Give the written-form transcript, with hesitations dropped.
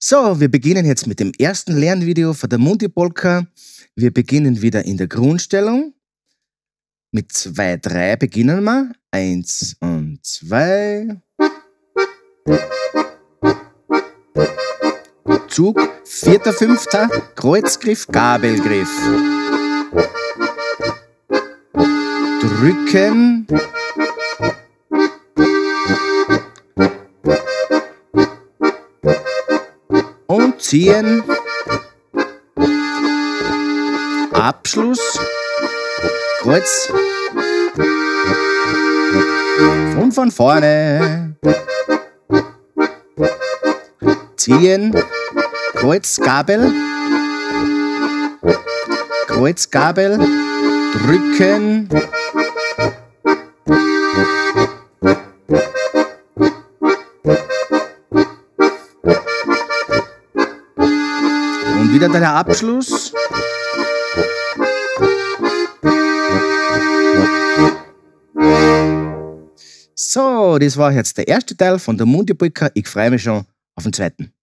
So, wir beginnen jetzt mit dem ersten Lernvideo von der Muntipolka. Wir beginnen wieder in der Grundstellung. Mit 2, 3 beginnen wir. 1 und 2. Zug, 4., 5., Kreuzgriff, Gabelgriff. Drücken. Und ziehen. Abschluss. Kreuz. Und von vorne. Ziehen. Kreuz, Gabel. Kreuz, Gabel. Drücken. Und wieder der Abschluss. So, das war jetzt der erste Teil von der Muntipolka. Ich freue mich schon auf den zweiten.